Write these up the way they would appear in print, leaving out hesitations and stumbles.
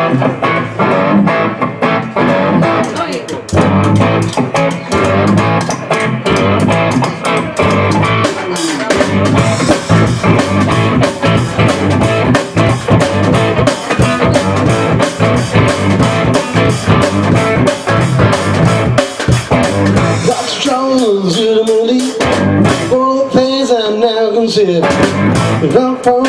All the things I now consider. We come from,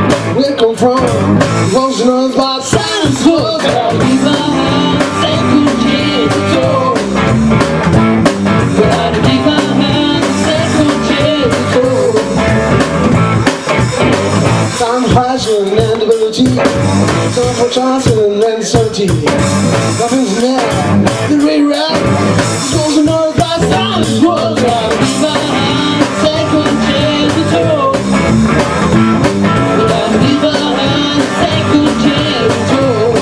most knows by silence. Gotta keep my hands and good chance to talk. Gotta keep my hands and good chance to talk. Time, passion, and ability. Time for chance and uncertainty. Nothing's there. The rewrite goes another by silence. Gotta keep my hands and good chance to talk. Gotta keep my hands and good chance to talk.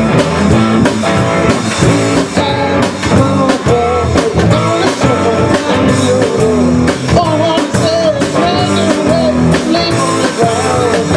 All I wanna say is raise your head, leave on the ground.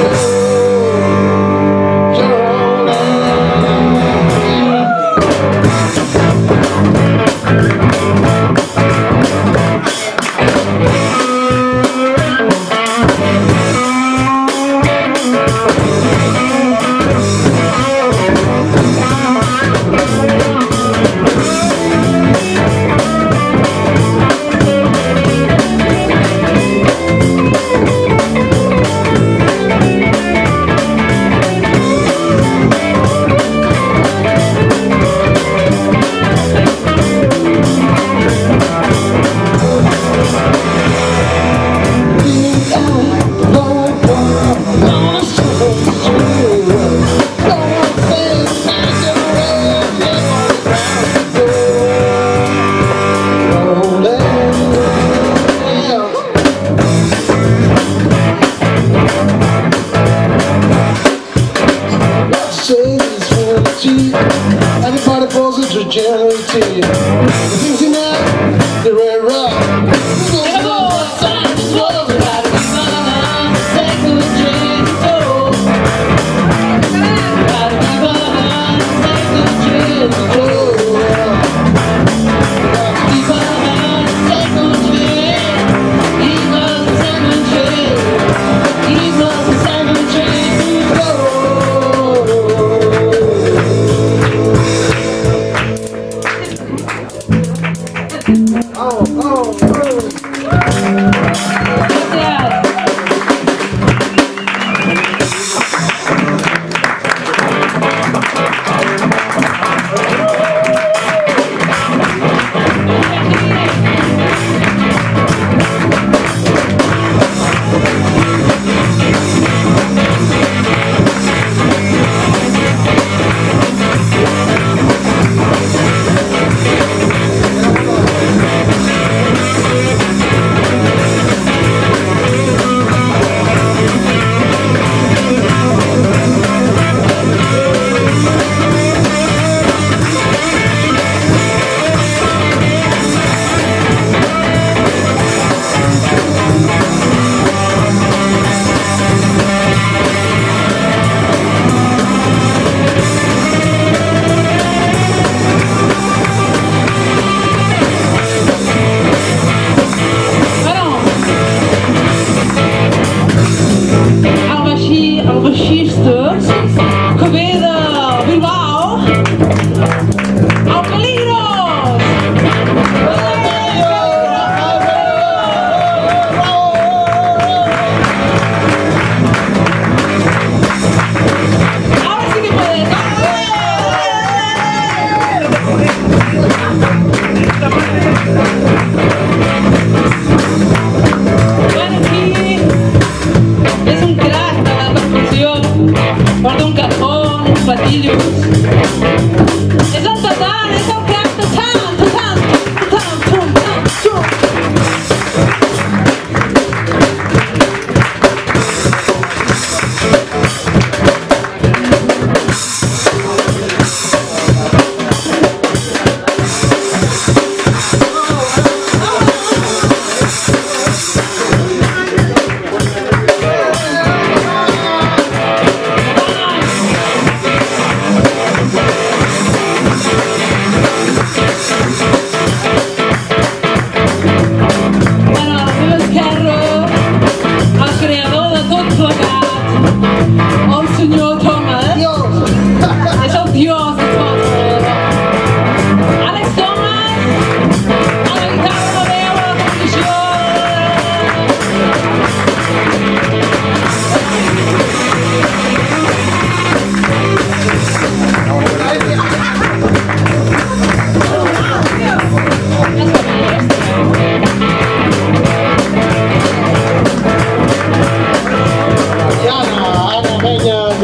Everybody falls into generality. The things you know, they're very rough.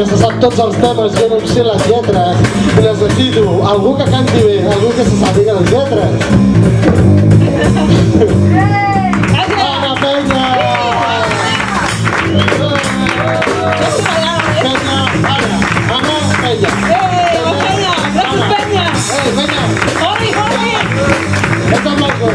que se sap tots els temes, jo no em sé les lletres i les decido. Algú que canti bé, algú que se sàpiga les lletres. Anna Peña! Peña, Anna Peña. Peña! Gràcies, Peña! Peña! Oli, oli! Esto es loco.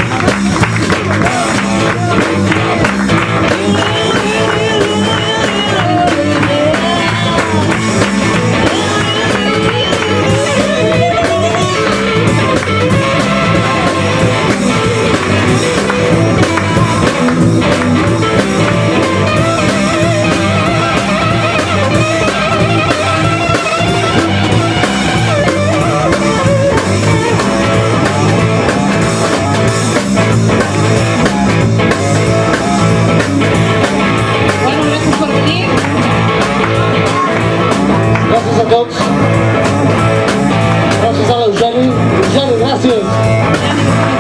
Gràcies a tots. Gràcies a l'Eugeni. Eugeni, gràcies.